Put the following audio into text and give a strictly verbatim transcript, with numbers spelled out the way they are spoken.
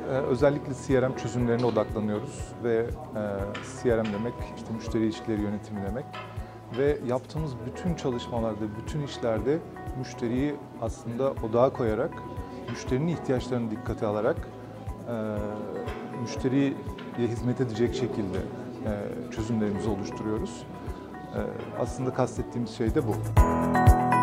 özellikle C R M çözümlerine odaklanıyoruz ve C R M demek işte müşteri ilişkileri yönetimi demek ve yaptığımız bütün çalışmalarda, bütün işlerde müşteriyi aslında odağa koyarak, müşterinin ihtiyaçlarını dikkate alarak müşteriye hizmet edecek şekilde çözümlerimizi oluşturuyoruz. Aslında kastettiğimiz şey de bu.